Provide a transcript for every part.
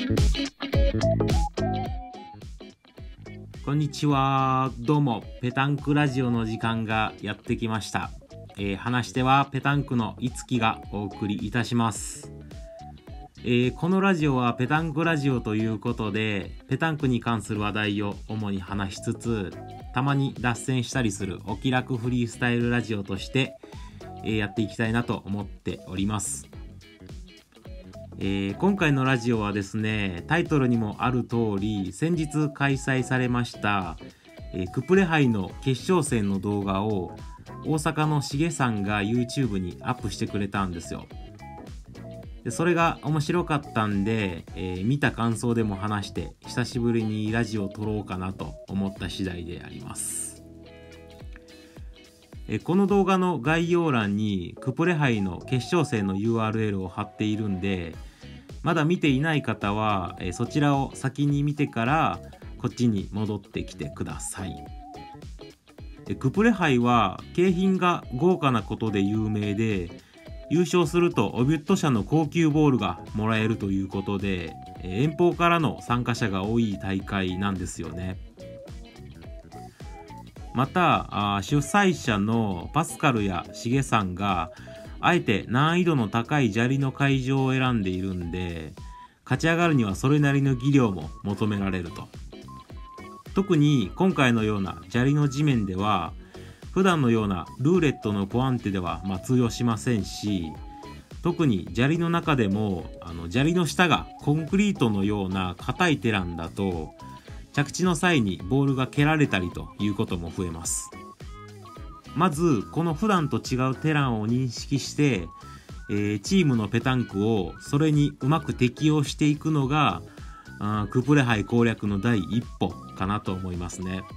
こんにちは。どうも、ペタンクラジオの時間がやってきました。話し手はペタンクのいつきがお送りいたします。このラジオはペタンクラジオということで、ペタンクに関する話題を主に話しつつ、たまに脱線したりするお気楽フリースタイルラジオとして、やっていきたいなと思っております。今回のラジオはですね、タイトルにもある通り、先日開催されました、クプレ杯の決勝戦の動画を大阪のしげさんが YouTube にアップしてくれたんですよ。でそれが面白かったんで、見た感想でも話して久しぶりにラジオを撮ろうかなと思った次第であります。この動画の概要欄にクプレ杯の決勝戦の URL を貼っているんで、まだ見ていない方は、そちらを先に見てからこっちに戻ってきてください。クプレ杯は景品が豪華なことで有名で、優勝するとオビュット社の高級ボールがもらえるということで、遠方からの参加者が多い大会なんですよね。また主催者のパスカルやシゲさんがあえて難易度の高い砂利の会場を選んでいるんで、勝ち上がるにはそれなりの技量も求められると。特に今回のような砂利の地面では普段のようなルーレットのポアンテでは通用しませんし、特に砂利の中でも砂利の下がコンクリートのような硬いテランだと着地の際にボールが蹴られたりということも増えます。まずこの普段と違うテランを認識して、チームのペタンクをそれにうまく適応していくのがクプレ杯攻略の第一歩かなと思いますね。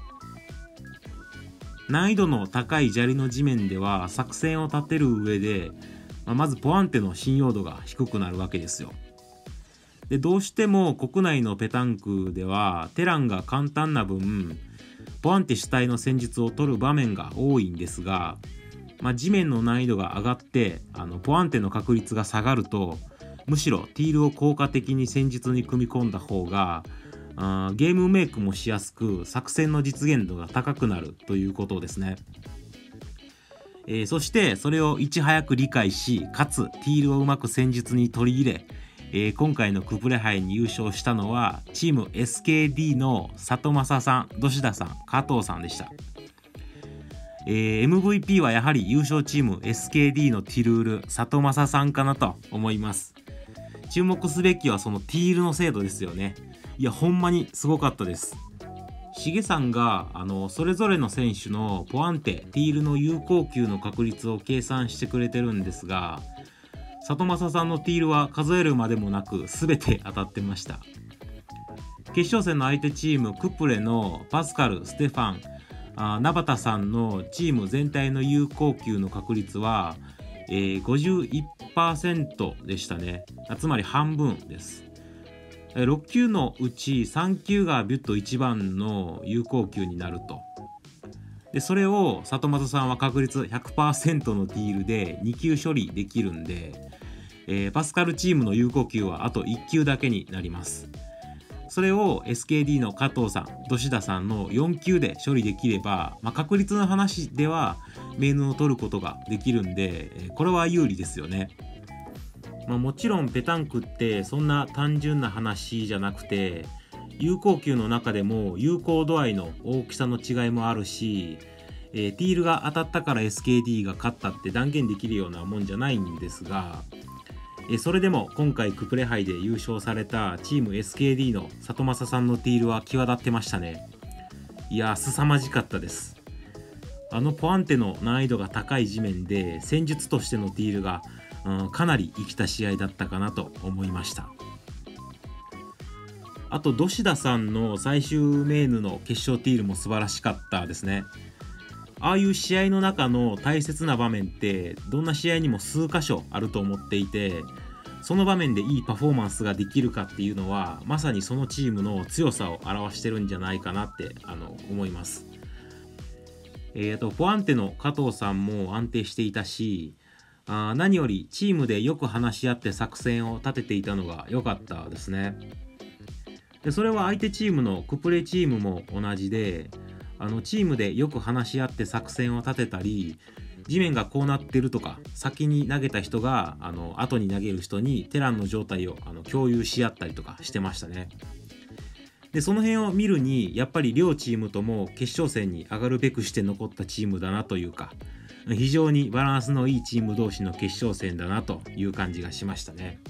難易度の高い砂利の地面では作戦を立てる上で、まずポアンテの信用度が低くなるわけですよ。でどうしても国内のペタンクではテランが簡単な分ポアンテ主体の戦術を取る場面が多いんですが、地面の難易度が上がってポアンテの確率が下がると、むしろティールを効果的に戦術に組み込んだ方がゲームメイクもしやすく作戦の実現度が高くなるということですね。そしてそれをいち早く理解し、かつティールをうまく戦術に取り入れ、今回のクプレ杯に優勝したのはチーム SKD の里正さん、土田さん、加藤さんでした。MVP はやはり優勝チーム SKD のティルール里正さんかなと思います。注目すべきはそのティールの精度ですよね。いやほんまにすごかったです。しげさんがそれぞれの選手のポアンテ、ティールの有効球の確率を計算してくれてるんですが、里正さんのティールは数えるまでもなく全て当たってました。決勝戦の相手チームクプレのパスカル、ステファン、ナバタさんのチーム全体の有効球の確率は、51% でしたね。つまり半分です。6球のうち3球がビュッと一番の有効球になると。でそれを里正さんは確率 100% のティールで2球処理できるんで、パスカルチームの有効球はあと1球だけになります。それを SKD の加藤さん、土田さんの4球で処理できれば、確率の話ではメイヌを取ることができるんで、これは有利ですよね。もちろんペタンクってそんな単純な話じゃなくて、有効球の中でも有効度合いの大きさの違いもあるし、ティールが当たったから SKD が勝ったって断言できるようなもんじゃないんですが、それでも今回クプレ杯で優勝されたチーム SKD の里正さんのティールは際立ってましたね。いや凄まじかったです。ポアンテの難易度が高い地面で戦術としてのティールが、かなり生きた試合だったかなと思いました。あと土田さんの最終メイヌの決勝ティールも素晴らしかったですね。ああいう試合の中の大切な場面ってどんな試合にも数箇所あると思っていて、その場面でいいパフォーマンスができるかっていうのはまさにそのチームの強さを表してるんじゃないかなって思います。ポアンテの加藤さんも安定していたし、何よりチームでよく話し合って作戦を立てていたのが良かったですね。 でそれは相手チームのクプレチームも同じで、チームでよく話し合って作戦を立てたり、地面がこうなってるとか、先に投げた人が後に投げる人にテランの状態を共有し合ったりとかしてましたね。でその辺を見るに、やっぱり両チームとも決勝戦に上がるべくして残ったチームだなというか、非常にバランスのいいチーム同士の決勝戦だなという感じがしましたね。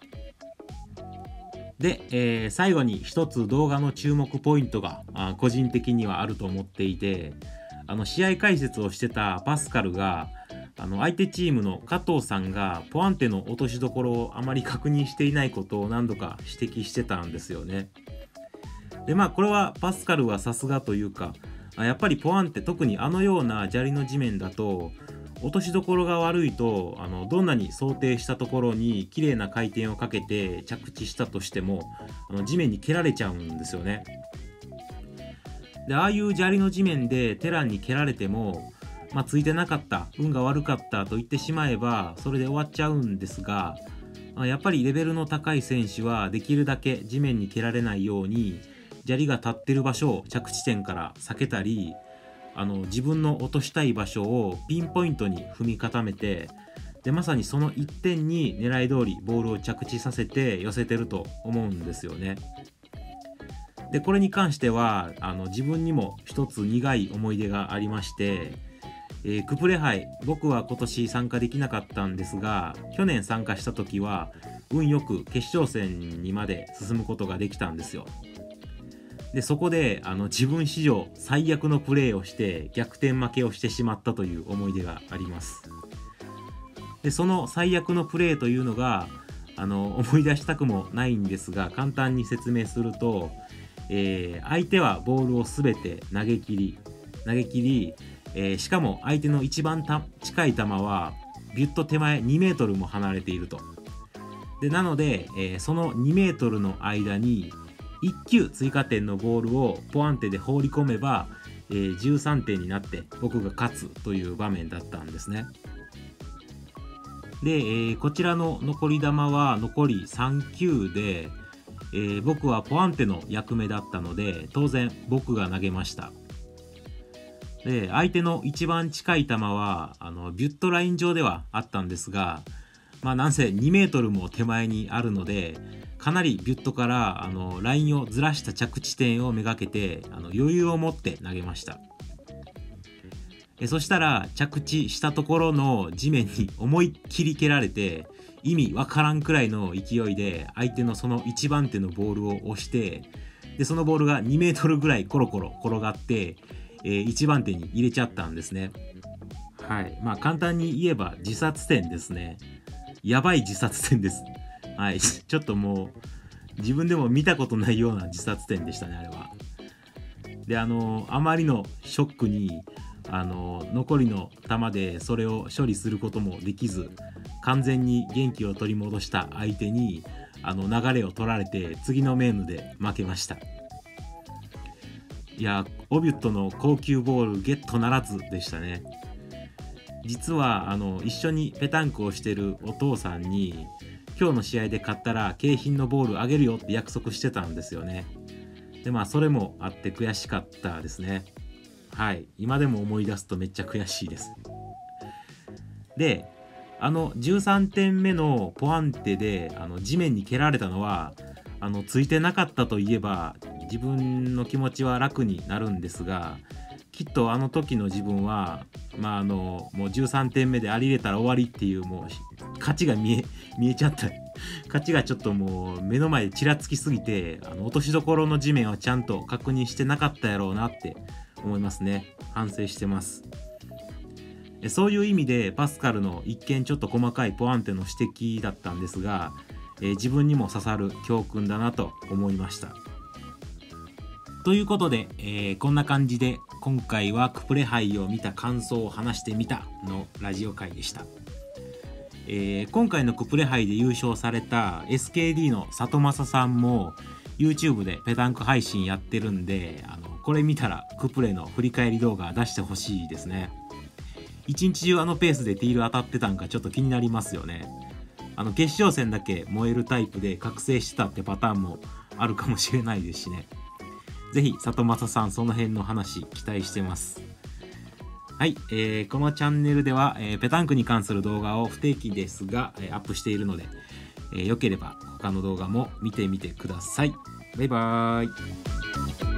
で、最後に一つ動画の注目ポイントが個人的にはあると思っていて、試合解説をしてたパスカルが相手チームの加藤さんがポアンテの落としどころをあまり確認していないことを何度か指摘してたんですよね。でこれはパスカルはさすがというか、やっぱりポアンテ、特にあのような砂利の地面だと落としどころが悪いとどんなに想定したところに綺麗な回転をかけて着地したとしても地面に蹴られちゃうんですよね。でああいう砂利の地面でテランに蹴られても、ついてなかった、運が悪かったと言ってしまえばそれで終わっちゃうんですが、やっぱりレベルの高い選手はできるだけ地面に蹴られないように砂利が立ってる場所を着地点から避けたり、自分の落としたい場所をピンポイントに踏み固めて、でまさにその一点に狙い通りボールを着地させて寄せてると思うんですよね。でこれに関しては自分にも一つ苦い思い出がありまして、クプレ杯、僕は今年参加できなかったんですが、去年参加した時は運よく決勝戦にまで進むことができたんですよ。でそこで自分史上最悪のプレーをして逆転負けをしてしまったという思い出があります。でその最悪のプレーというのが思い出したくもないんですが、簡単に説明すると、相手はボールを全て投げ切り、しかも相手の一番近い球はビュッと手前2メートルも離れていると。でなので、その2メートルの間に1球追加点のボールをポアンテで放り込めば、13点になって僕が勝つという場面だったんですね。で、こちらの残り球は残り3球で、僕はポアンテの役目だったので当然僕が投げました。で相手の一番近い球はビュットライン上ではあったんですが、なんせ2メートルも手前にあるので、かなりビュットからラインをずらした着地点をめがけて余裕を持って投げました。そしたら着地したところの地面に思いっきり蹴られて、意味わからんくらいの勢いで相手のその1番手のボールを押して、でそのボールが2メートルぐらいコロコロ転がって、1番手に入れちゃったんですね。はい、簡単に言えば自殺点ですね。やばい自殺点です。はい、ちょっともう自分でも見たことないような自殺点でしたね、あれは。であまりのショックに残りの球でそれを処理することもできず、完全に元気を取り戻した相手に流れを取られて次のメームで負けました。いや、オビュットの高級ボールゲットならずでしたね。実は一緒にペタンクをしてるお父さんに今日の試合で勝ったら景品のボールあげるよって約束してたんですよね。でそれもあって悔しかったですね。はい、今でも思い出すとめっちゃ悔しいです。で13点目のポアンテで地面に蹴られたのはついてなかったといえば自分の気持ちは楽になるんですが、きっと時の自分はもう13点目であり入れたら終わりっていうもう勝ちが見えちゃった勝ちがちょっともう目の前でちらつきすぎて落としどころの地面をちゃんと確認してなかったやろうなって思いますね。反省してます。そういう意味でパスカルの一見ちょっと細かいポアンテの指摘だったんですが、自分にも刺さる教訓だなと思いました。ということで、こんな感じで今回はクプレ杯を見た感想を話してみたのラジオ回でした。今回のクプレ杯で優勝された SKD の里正さんも YouTube でペタンク配信やってるんで、これ見たらクプレの振り返り動画出してほしいですね。一日中ペースでティール当たってたんかちょっと気になりますよね。決勝戦だけ燃えるタイプで覚醒してたってパターンもあるかもしれないですしね。ぜひ里正さんその辺の話期待してます。はい、このチャンネルでは、ペタンクに関する動画を不定期ですが、アップしているので、よければ他の動画も見てみてください。バイバーイ。